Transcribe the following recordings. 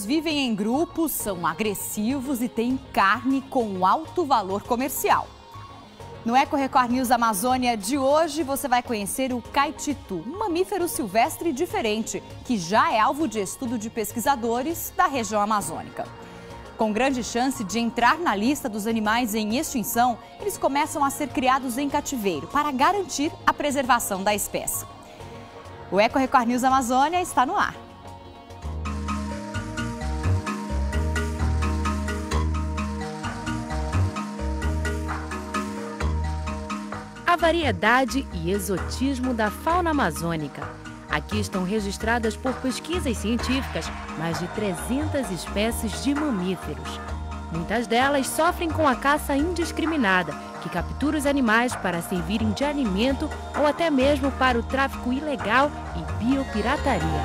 vivem em grupos, são agressivos e têm carne com alto valor comercial. No Eco Record News Amazônia de hoje, você vai conhecer o caititu, um mamífero silvestre diferente, que já é alvo de estudo de pesquisadores da região amazônica. Com grande chance de entrar na lista dos animais em extinção, eles começam a ser criados em cativeiro para garantir a preservação da espécie. O Eco Record News Amazônia está no ar. A variedade e exotismo da fauna amazônica. Aqui estão registradas por pesquisas científicas mais de 300 espécies de mamíferos. Muitas delas sofrem com a caça indiscriminada, que captura os animais para servirem de alimento ou até mesmo para o tráfico ilegal e biopirataria.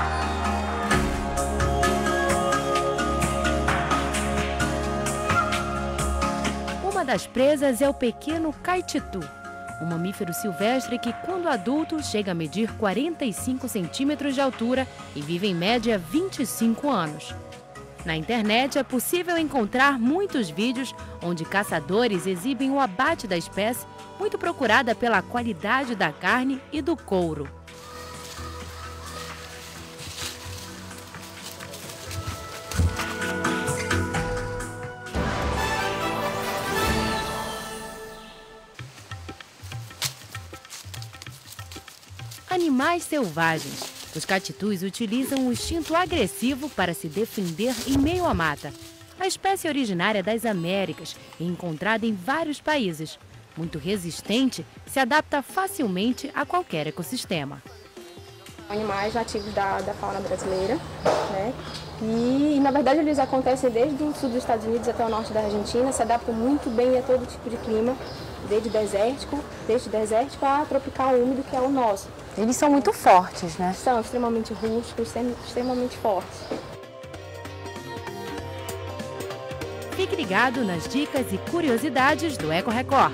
Uma das presas é o pequeno caititu, um mamífero silvestre que, quando adulto, chega a medir 45 centímetros de altura e vive em média 25 anos. Na internet é possível encontrar muitos vídeos onde caçadores exibem o abate da espécie, muito procurada pela qualidade da carne e do couro. Animais selvagens. Os caititus utilizam o instinto agressivo para se defender em meio à mata. A espécie originária das Américas é encontrada em vários países. Muito resistente, se adapta facilmente a qualquer ecossistema. Animais nativos da fauna brasileira, né? E na verdade eles acontecem desde o sul dos Estados Unidos até o norte da Argentina, se adaptam muito bem a todo tipo de clima, desde desértico a tropical úmido, que é o nosso. Eles são muito fortes, né? São extremamente rústicos, extremamente fortes. Fique ligado nas dicas e curiosidades do Eco Record.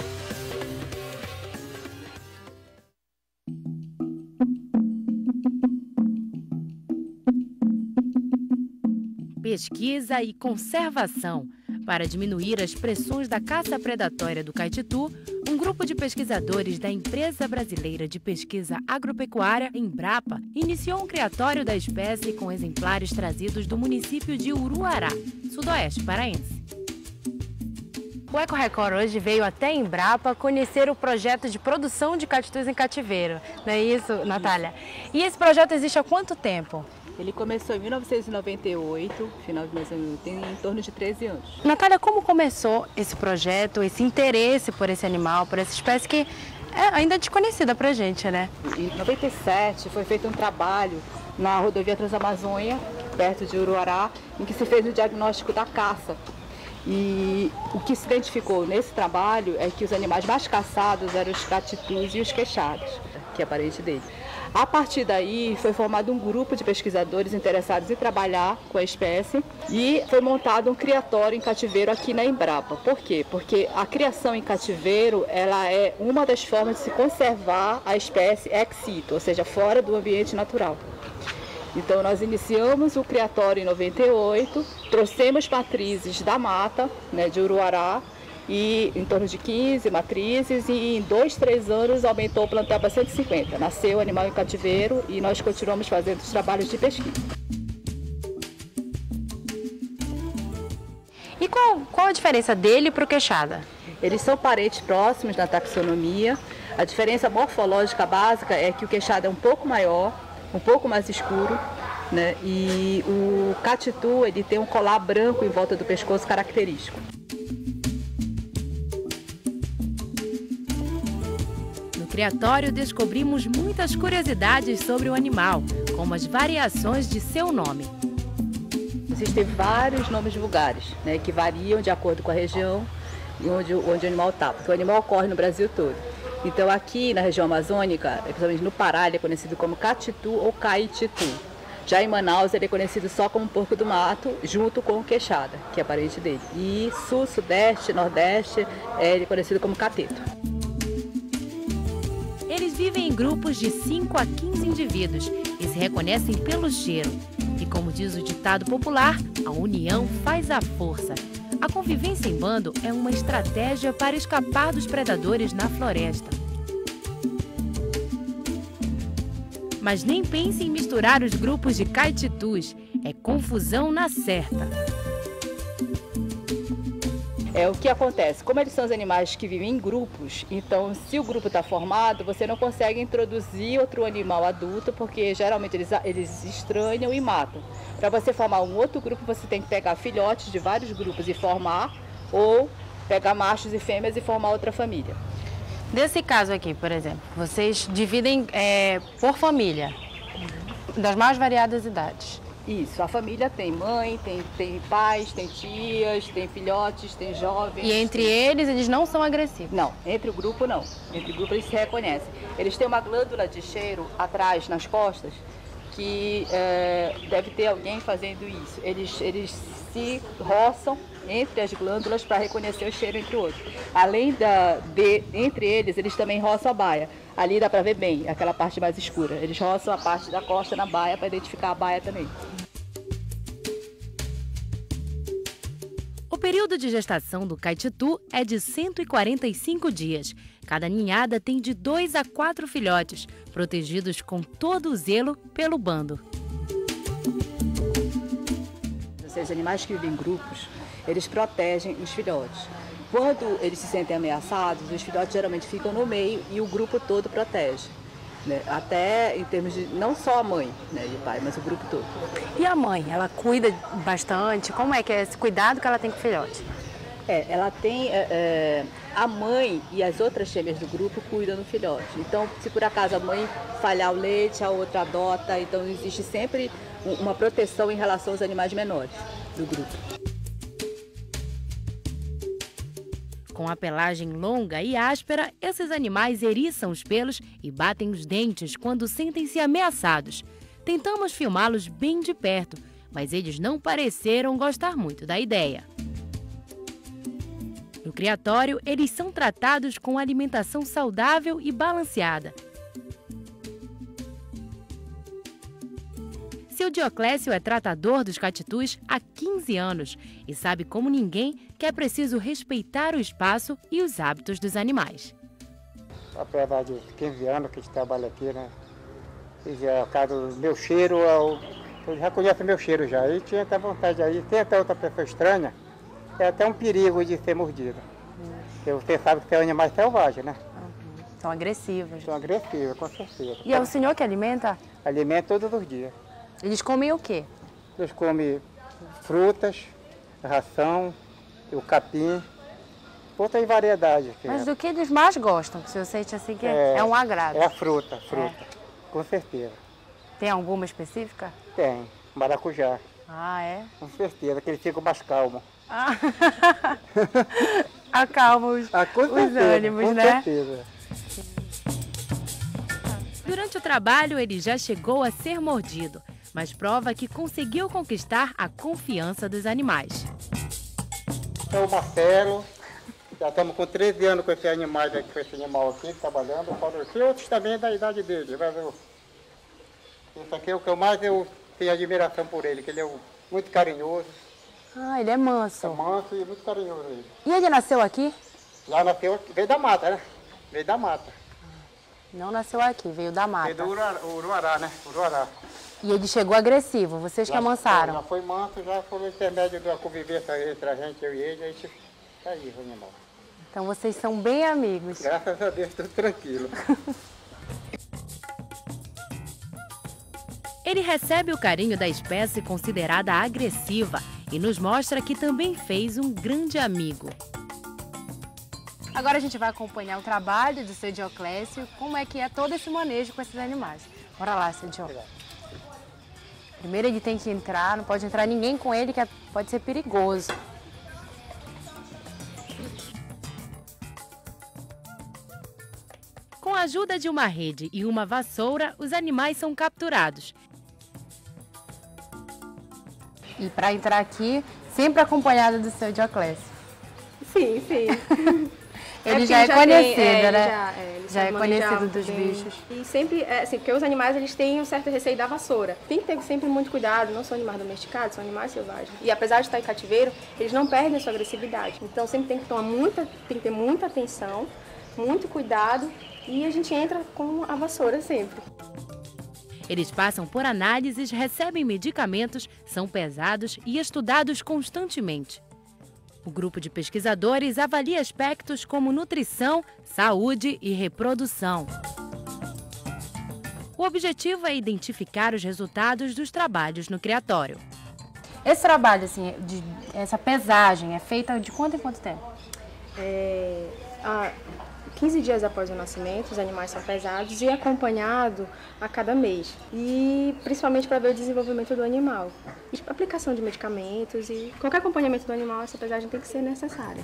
Pesquisa e conservação. Para diminuir as pressões da caça predatória do caititu, um grupo de pesquisadores da Empresa Brasileira de Pesquisa Agropecuária, Embrapa, iniciou um criatório da espécie com exemplares trazidos do município de Uruará, sudoeste paraense. O Eco Record hoje veio até Embrapa conhecer o projeto de produção de caititus em cativeiro. Não é isso, Natália? E esse projeto existe há quanto tempo? Ele começou em 1998, final de 1998, tem em torno de 13 anos. Natália, como começou esse projeto, esse interesse por esse animal, por essa espécie que é ainda desconhecida pra gente, né? Em 97 foi feito um trabalho na rodovia Transamazônia, perto de Uruará, em que se fez o diagnóstico da caça. E o que se identificou nesse trabalho é que os animais mais caçados eram os caititus e os queixados, que é parente dele. A partir daí, foi formado um grupo de pesquisadores interessados em trabalhar com a espécie e foi montado um criatório em cativeiro aqui na Embrapa. Por quê? Porque a criação em cativeiro ela é uma das formas de se conservar a espécie ex situ, ou seja, fora do ambiente natural. Então, nós iniciamos o criatório em 98, trouxemos matrizes da mata, né, de Uruará, e em torno de 15 matrizes, e em 2, 3 anos aumentou o plantel para 150. Nasceu o animal em cativeiro e nós continuamos fazendo os trabalhos de pesquisa. E qual a diferença dele para o queixada? Eles são parentes próximos na taxonomia. A diferença morfológica básica é que o queixada é um pouco maior, um pouco mais escuro, né? E o caititu ele tem um colar branco em volta do pescoço característico. No criatório descobrimos muitas curiosidades sobre o animal, como as variações de seu nome. Existem vários nomes vulgares, né, que variam de acordo com a região onde o animal está, porque o animal ocorre no Brasil todo. Então aqui na região amazônica, principalmente no Pará, ele é conhecido como catitu ou caititu. Já em Manaus ele é conhecido só como porco do mato, junto com o queixada, que é parente dele. E sul, sudeste, nordeste, ele é conhecido como cateto. Eles vivem em grupos de 5 a 15 indivíduos e se reconhecem pelo cheiro. E como diz o ditado popular, a união faz a força. A convivência em bando é uma estratégia para escapar dos predadores na floresta. Mas nem pense em misturar os grupos de caititus. É confusão na certa. O que acontece? Como eles são os animais que vivem em grupos, então se o grupo está formado, você não consegue introduzir outro animal adulto, porque geralmente eles estranham e matam. Para você formar um outro grupo, você tem que pegar filhotes de vários grupos e formar, ou pegar machos e fêmeas e formar outra família. Desse caso aqui, por exemplo, vocês dividem por família, das mais variadas idades. Isso, a família tem mãe, tem pais, tem tias, tem filhotes, tem jovens. E entre eles não são agressivos? Não, entre o grupo não. Entre o grupo eles se reconhecem. Eles têm uma glândula de cheiro atrás, nas costas, que deve ter alguém fazendo isso. Eles se roçam entre as glândulas para reconhecer o cheiro entre o outro. Além entre eles também roçam a baia. Ali dá para ver bem, aquela parte mais escura. Eles roçam a parte da costa na baia para identificar a baia também. O período de gestação do caititu é de 145 dias. Cada ninhada tem de 2 a 4 filhotes, protegidos com todo o zelo pelo bando. Os animais que vivem em grupos, eles protegem os filhotes. Quando eles se sentem ameaçados, os filhotes geralmente ficam no meio e o grupo todo protege. Né? Até em termos de, não só a mãe, né, e o pai, mas o grupo todo. E a mãe, ela cuida bastante? Como é que é esse cuidado que ela tem com o filhote? Ela tem, a mãe e as outras fêmeas do grupo cuidam do filhote. Então, se por acaso a mãe falhar o leite, a outra adota, então existe sempre uma proteção em relação aos animais menores do grupo. Com a pelagem longa e áspera, esses animais eriçam os pelos e batem os dentes quando sentem-se ameaçados. Tentamos filmá-los bem de perto, mas eles não pareceram gostar muito da ideia. No criatório, eles são tratados com alimentação saudável e balanceada. Seu Dioclésio é tratador dos caititus há 15 anos e sabe como ninguém que é preciso respeitar o espaço e os hábitos dos animais. Apesar de 15 anos que a gente trabalha aqui, né? E já, caso do meu cheiro, ele já conhece o meu cheiro já. E tinha até vontade aí, tem até outra pessoa estranha, é até um perigo de ser mordido. Porque você sabe que tem animais selvagens, né? São agressivos. São agressivos, com certeza. E é o senhor que alimenta? Alimenta todos os dias. Eles comem o quê? Eles comem frutas, ração, o capim, outras variedades. Mas do que eles mais gostam? Que o senhor sente assim que é um agrado? É a fruta, com certeza. Tem alguma específica? Tem, maracujá. Ah, é? Com certeza, que eles ficam mais calmos. Ah. Acalma os ânimos, né? Com certeza. Durante o trabalho, ele já chegou a ser mordido, mas prova que conseguiu conquistar a confiança dos animais. É o Marcelo, já estamos com 13 anos com esse animal aqui, trabalhando. E outros também da idade dele. Mas isso aqui é o que eu tenho admiração por ele, que ele é muito carinhoso. Ah, ele é manso. É manso e muito carinhoso ele. E ele nasceu aqui? Lá nasceu, veio da mata, né? Veio da mata. Não nasceu aqui, veio da mata. Veio do Uruará, né? Uruará. E ele chegou agressivo, vocês que amansaram? Já foi manso, já foi o intermédio da convivência entre a gente, eu e ele, a gente tá aí, o animal. Então vocês são bem amigos. Graças a Deus, tudo tranquilo. Ele recebe o carinho da espécie considerada agressiva e nos mostra que também fez um grande amigo. Agora a gente vai acompanhar o trabalho do seu Dioclésio, como é que é todo esse manejo com esses animais. Bora lá, seu Dioclésio. Primeiro ele tem que entrar, não pode entrar ninguém com ele, que pode ser perigoso. Com a ajuda de uma rede e uma vassoura, os animais são capturados. E para entrar aqui, sempre acompanhada do seu Dioclésio. Sim, sim. Ele já é conhecido, né? Ele Já é conhecido dos bichos. E sempre, assim, porque os animais eles têm um certo receio da vassoura. Tem que ter sempre muito cuidado, não são animais domesticados, são animais selvagens. E apesar de estar em cativeiro, eles não perdem a sua agressividade. Então sempre tem que ter muita atenção, muito cuidado e a gente entra com a vassoura sempre. Eles passam por análises, recebem medicamentos, são pesados e estudados constantemente. O grupo de pesquisadores avalia aspectos como nutrição, saúde e reprodução. O objetivo é identificar os resultados dos trabalhos no criatório. Esse trabalho, assim, essa pesagem, é feita de quanto em quanto tempo? 15 dias após o nascimento, os animais são pesados e acompanhado a cada mês. E principalmente para ver o desenvolvimento do animal. Aplicação de medicamentos e qualquer acompanhamento do animal, essa pesagem tem que ser necessária.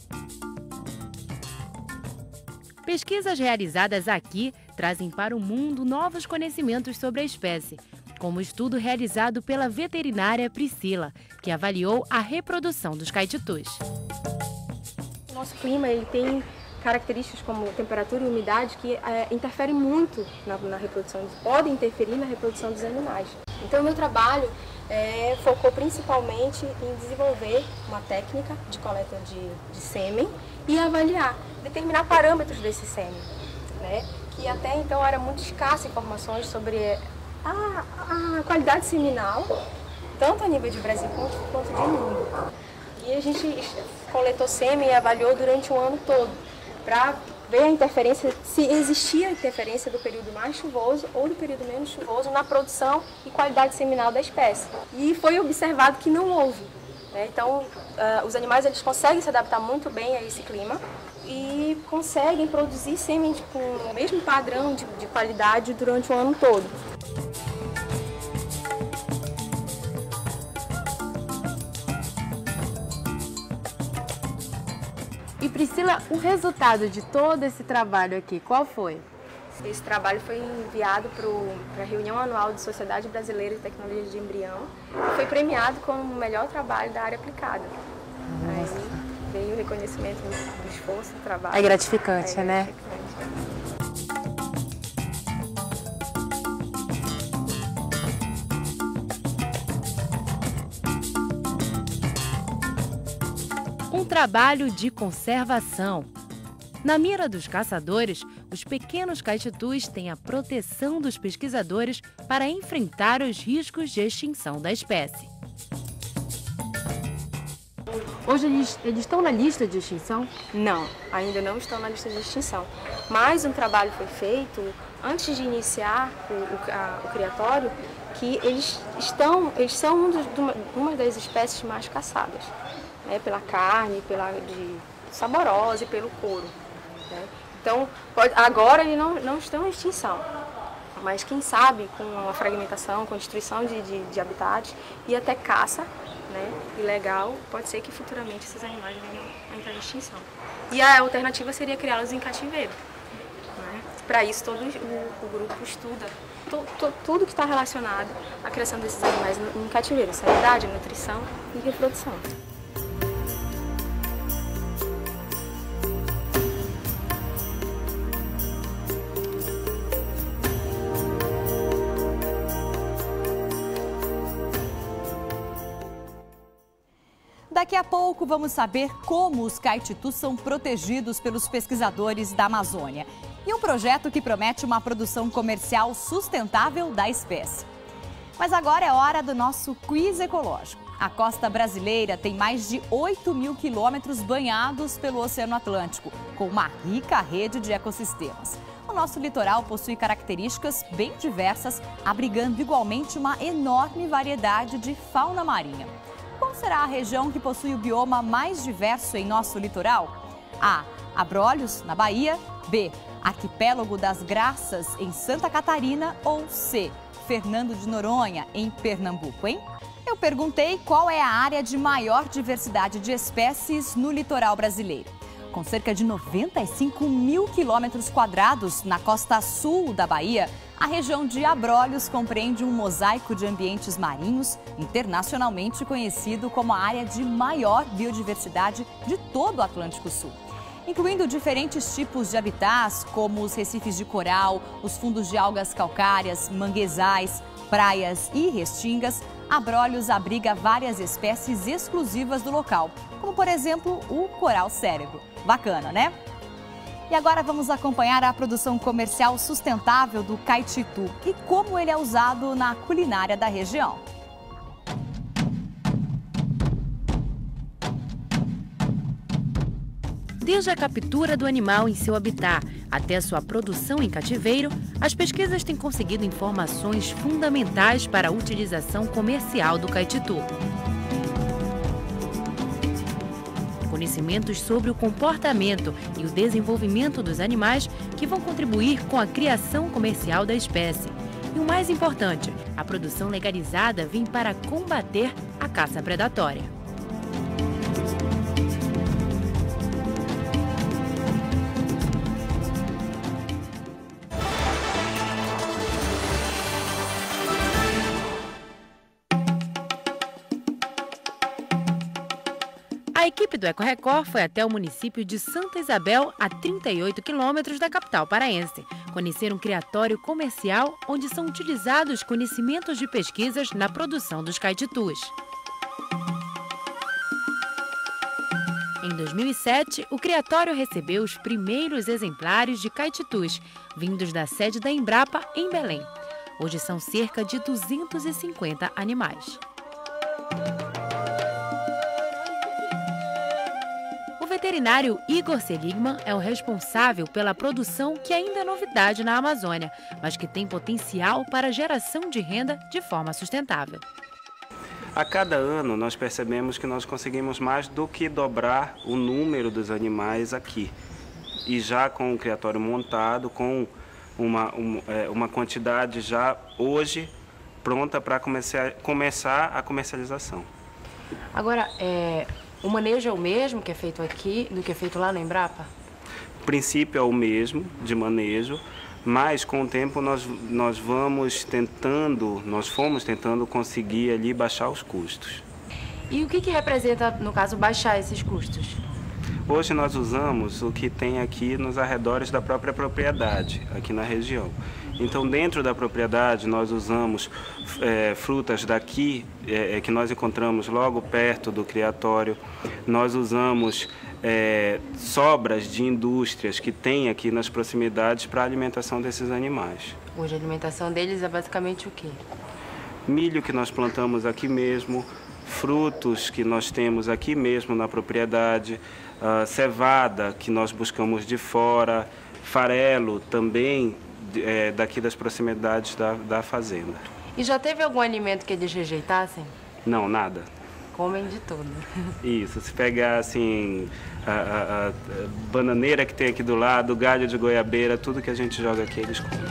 Pesquisas realizadas aqui trazem para o mundo novos conhecimentos sobre a espécie, como o estudo realizado pela veterinária Priscila, que avaliou a reprodução dos caititus. O nosso clima ele tem características como temperatura e umidade que interferem muito na reprodução, podem interferir na reprodução dos animais. Então o meu trabalho focou principalmente em desenvolver uma técnica de coleta de sêmen e avaliar, determinar parâmetros desse sêmen, né? Que até então era muito escassa informações sobre a qualidade seminal, tanto a nível de Brasil quanto de mundo. E a gente coletou sêmen e avaliou durante o ano todo, para ver a interferência, se existia interferência do período mais chuvoso ou do período menos chuvoso na produção e qualidade seminal da espécie. E foi observado que não houve, né? Então, os animais eles conseguem se adaptar muito bem a esse clima e conseguem produzir sêmen com o mesmo padrão de qualidade durante o ano todo. E Priscila, o resultado de todo esse trabalho aqui, qual foi? Esse trabalho foi enviado para a reunião anual de Sociedade Brasileira de Tecnologia de Embrião e foi premiado como o melhor trabalho da área aplicada. Aí veio o reconhecimento do esforço do trabalho. É gratificante, né? Um trabalho de conservação. Na mira dos caçadores, os pequenos caititus têm a proteção dos pesquisadores para enfrentar os riscos de extinção da espécie. Hoje eles estão na lista de extinção? Não, ainda não estão na lista de extinção. Mas um trabalho foi feito antes de iniciar o criatório, que eles são uma das espécies mais caçadas, né, pela carne, saborosa e pelo couro. Né? Então, agora eles não estão em extinção, mas quem sabe com a fragmentação, com a destruição de habitats e até caça, né, ilegal, pode ser que futuramente esses animais venham a entrar em extinção. E a alternativa seria criá-los em cativeiro. Né? Para isso, todo o grupo estuda tudo que está relacionado à criação desses animais em cativeiro, sanidade, nutrição e reprodução. Daqui a pouco vamos saber como os caititus são protegidos pelos pesquisadores da Amazônia e um projeto que promete uma produção comercial sustentável da espécie. Mas agora é hora do nosso quiz ecológico. A costa brasileira tem mais de 8.000 quilômetros banhados pelo Oceano Atlântico, com uma rica rede de ecossistemas. O nosso litoral possui características bem diversas, abrigando igualmente uma enorme variedade de fauna marinha. Qual será a região que possui o bioma mais diverso em nosso litoral? A. Abrolhos, na Bahia. B. Arquipélago das Graças, em Santa Catarina. Ou C. Fernando de Noronha, em Pernambuco, hein? Eu perguntei qual é a área de maior diversidade de espécies no litoral brasileiro. Com cerca de 95.000 quilômetros quadrados na costa sul da Bahia, a região de Abrolhos compreende um mosaico de ambientes marinhos, internacionalmente conhecido como a área de maior biodiversidade de todo o Atlântico Sul. incluindo diferentes tipos de habitats, como os recifes de coral, os fundos de algas calcárias, manguezais, praias e restingas. Abrolhos abriga várias espécies exclusivas do local, como por exemplo o coral cérebro. Bacana, né? E agora vamos acompanhar a produção comercial sustentável do caititu e como ele é usado na culinária da região. Desde a captura do animal em seu habitat até sua produção em cativeiro, as pesquisas têm conseguido informações fundamentais para a utilização comercial do caititu. Conhecimentos sobre o comportamento e o desenvolvimento dos animais que vão contribuir com a criação comercial da espécie. E o mais importante, a produção legalizada vem para combater a caça predatória. A equipe do Eco Record foi até o município de Santa Isabel, a 38 quilômetros da capital paraense, conhecer um criatório comercial onde são utilizados conhecimentos de pesquisas na produção dos caititus. Em 2007, o criatório recebeu os primeiros exemplares de caititus, vindos da sede da Embrapa, em Belém. Hoje são cerca de 250 animais. O veterinário Igor Seligman é o responsável pela produção que ainda é novidade na Amazônia, mas que tem potencial para a geração de renda de forma sustentável. A cada ano nós percebemos que nós conseguimos mais do que dobrar o número dos animais aqui. E já com o criatório montado, com uma quantidade já hoje pronta para começar a comercialização. Agora, o manejo é o mesmo que é feito aqui do que é feito lá na Embrapa? O princípio é o mesmo de manejo, mas com o tempo nós fomos tentando conseguir ali baixar os custos. E o que representa, no caso, baixar esses custos? Hoje nós usamos o que tem aqui nos arredores da própria propriedade, aqui na região. Então, dentro da propriedade, nós usamos frutas daqui, que nós encontramos logo perto do criatório. Nós usamos sobras de indústrias que tem aqui nas proximidades para a alimentação desses animais. Hoje a alimentação deles é basicamente o quê? Milho que nós plantamos aqui mesmo, frutos que nós temos aqui mesmo na propriedade, cevada que nós buscamos de fora, farelo também daqui das proximidades da fazenda. E já teve algum alimento que eles rejeitassem? Não, nada. Comem de tudo. Isso, se pegar assim, a bananeira que tem aqui do lado, galho de goiabeira, tudo que a gente joga aqui eles comem.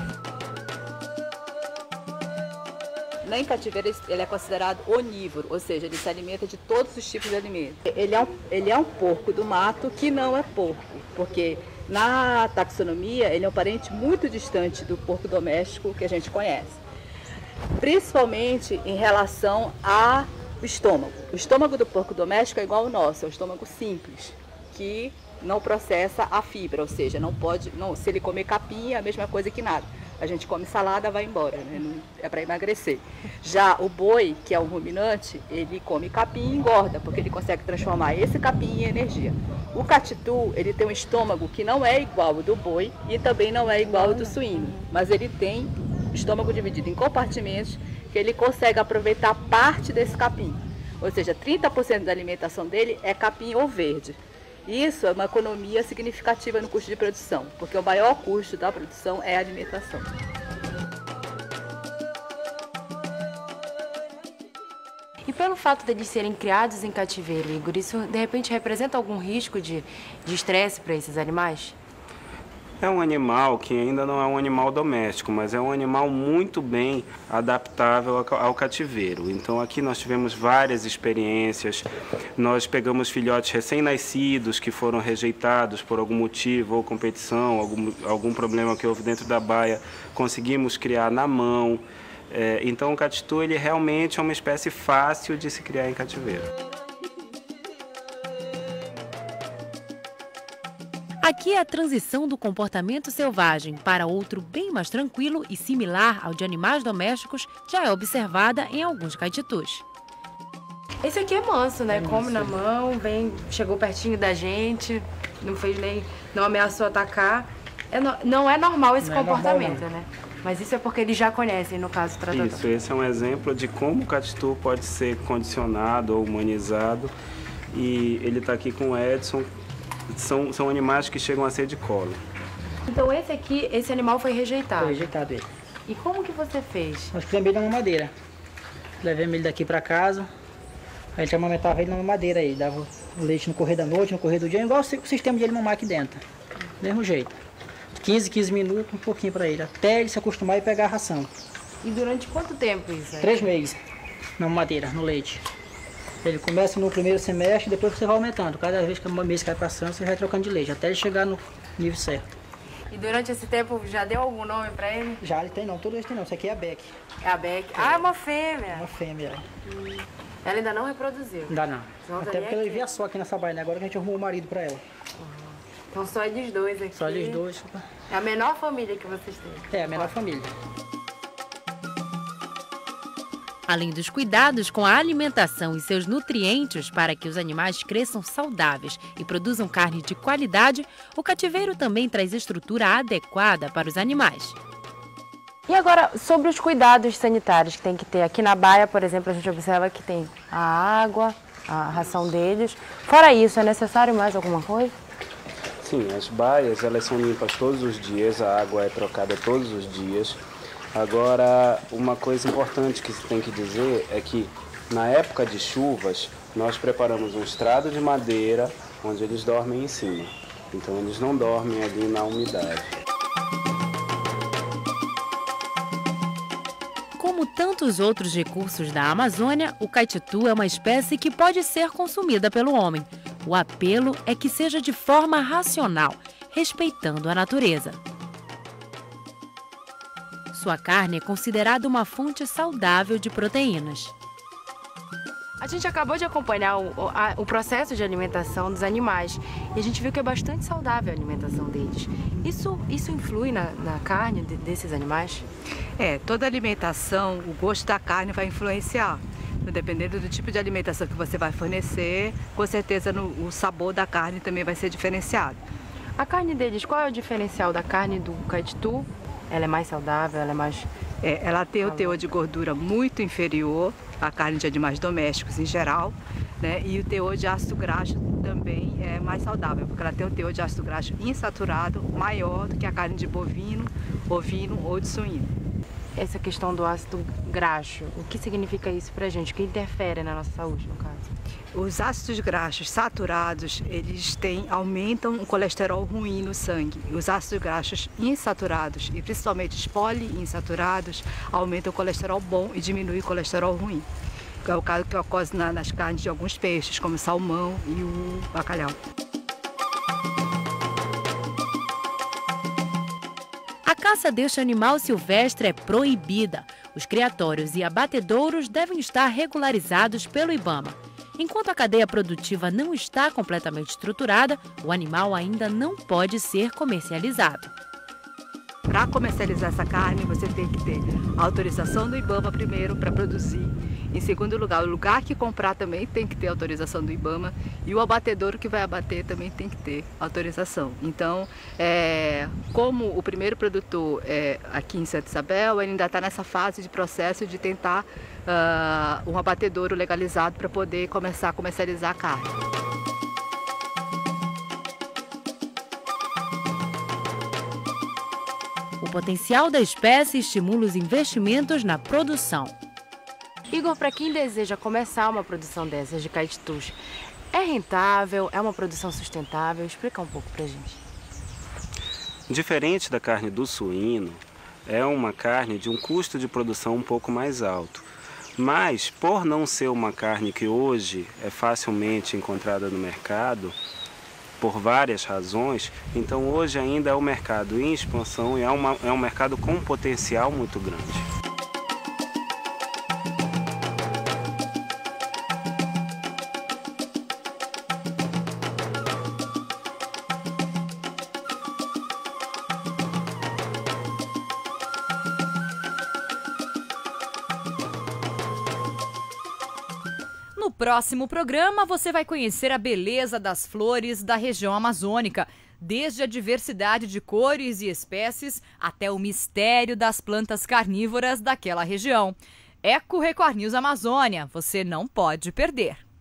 Em cativeiro ele é considerado onívoro, ou seja, ele se alimenta de todos os tipos de alimentos. Ele é um porco do mato que não é porco, porque na taxonomia ele é um parente muito distante do porco doméstico que a gente conhece. Principalmente em relação ao estômago. O estômago do porco doméstico é igual ao nosso, é o estômago simples, que não processa a fibra, ou seja, se ele comer capim é a mesma coisa que nada. A gente come salada, vai embora, né? Não é para emagrecer. Já o boi, que é um ruminante, ele come capim e engorda, porque ele consegue transformar esse capim em energia. O caititu, ele tem um estômago que não é igual ao do boi e também não é igual ao do suíno, mas ele tem o estômago dividido em compartimentos que ele consegue aproveitar parte desse capim. Ou seja, 30% da alimentação dele é capim ou verde. Isso é uma economia significativa no custo de produção, porque o maior custo da produção é a alimentação. E pelo fato de eles serem criados em cativeiro, Igor, isso de repente representa algum risco de estresse para esses animais? É um animal que ainda não é um animal doméstico, mas é um animal muito bem adaptável ao cativeiro. Então aqui nós tivemos várias experiências, nós pegamos filhotes recém-nascidos que foram rejeitados por algum motivo, ou competição, algum problema que houve dentro da baia, conseguimos criar na mão. Então o caititu ele realmente é uma espécie fácil de se criar em cativeiro. Aqui a transição do comportamento selvagem para outro bem mais tranquilo e similar ao de animais domésticos já é observada em alguns caititus. Esse aqui é manso, né? Come na mão, chegou pertinho da gente, não ameaçou atacar. Não é normal esse comportamento, né? Mas isso é porque eles já conhecem, no caso, o tratador. Isso, esse é um exemplo de como o catitu pode ser condicionado ou humanizado. E ele está aqui com o Edson. São animais que chegam a ser de cola. Então esse animal foi rejeitado? Foi rejeitado ele. E como que você fez? Nós fizemos ele na mamadeira. Levamos ele daqui para casa. A gente amamentava ele na mamadeira aí. Dava o leite no correr da noite, no correr do dia. Igual o sistema de ele mamar aqui dentro. Do mesmo jeito. 15 minutos, um pouquinho para ele. Até ele se acostumar e pegar a ração. E durante quanto tempo isso? 3 meses na mamadeira, no leite. Ele começa no primeiro semestre, depois você vai aumentando. Cada vez que uma mês cai passando, você vai trocando de leite, até ele chegar no nível certo. E durante esse tempo, já deu algum nome para ele? Já, ele tem não. Todo esse tem não. Isso aqui é a Beck. É a Beck. Ah, é uma fêmea. Uma fêmea. Ela ainda não reproduziu? Ainda não. Até porque ela vivia só aqui nessa baia, né? Agora que a gente arrumou o marido para ela. Então só eles dois aqui? Só eles dois. É a menor família que vocês têm? É, a menor família. Além dos cuidados com a alimentação e seus nutrientes para que os animais cresçam saudáveis e produzam carne de qualidade, o cativeiro também traz estrutura adequada para os animais. E agora, sobre os cuidados sanitários que tem que ter aqui na baia, por exemplo, a gente observa que tem a água, a ração deles. Fora isso, é necessário mais alguma coisa? Sim, as baias elas são limpas todos os dias, a água é trocada todos os dias. Agora, uma coisa importante que se tem que dizer é que na época de chuvas, nós preparamos um estrado de madeira onde eles dormem em cima. Então eles não dormem ali na umidade. Como tantos outros recursos da Amazônia, o caititu é uma espécie que pode ser consumida pelo homem. O apelo é que seja de forma racional, respeitando a natureza. Sua carne é considerada uma fonte saudável de proteínas. A gente acabou de acompanhar o processo de alimentação dos animais e a gente viu que é bastante saudável a alimentação deles. Isso influi na carne desses animais? Toda alimentação, o gosto da carne vai influenciar. Dependendo do tipo de alimentação que você vai fornecer, com certeza o sabor da carne também vai ser diferenciado. A carne deles, qual é o diferencial da carne do caititu? Ela é mais saudável, ela é mais... ela tem o teor de gordura muito inferior à carne de animais domésticos em geral, né? E o teor de ácido graxo também é mais saudável, porque ela tem um teor de ácido graxo insaturado maior do que a carne de bovino, ovino ou de suíno. Essa questão do ácido graxo, o que significa isso pra gente? O que interfere na nossa saúde, no caso? Os ácidos graxos saturados, eles aumentam o colesterol ruim no sangue. Os ácidos graxos insaturados, e principalmente os poliinsaturados, aumentam o colesterol bom e diminuem o colesterol ruim. É o caso que ocorre nas carnes de alguns peixes, como o salmão e o bacalhau. A caça deste animal silvestre é proibida. Os criatórios e abatedouros devem estar regularizados pelo IBAMA. Enquanto a cadeia produtiva não está completamente estruturada, o animal ainda não pode ser comercializado. Para comercializar essa carne, você tem que ter a autorização do IBAMA primeiro para produzir. Em segundo lugar, o lugar que comprar também tem que ter autorização do IBAMA e o abatedouro que vai abater também tem que ter autorização. Então, como o primeiro produtor aqui em Santa Isabel, ele ainda está nessa fase de processo de tentar um abatedouro legalizado para poder começar a comercializar a carne. O potencial da espécie estimula os investimentos na produção. Igor, para quem deseja começar uma produção dessas de caititus, é rentável? É uma produção sustentável? Explica um pouco pra gente. Diferente da carne do suíno, é uma carne de um custo de produção um pouco mais alto. Mas, por não ser uma carne que hoje é facilmente encontrada no mercado, por várias razões, então hoje ainda é um mercado em expansão e é um mercado com um potencial muito grande. próximo programa, você vai conhecer a beleza das flores da região amazônica, desde a diversidade de cores e espécies até o mistério das plantas carnívoras daquela região. Eco Record News Amazônia, você não pode perder.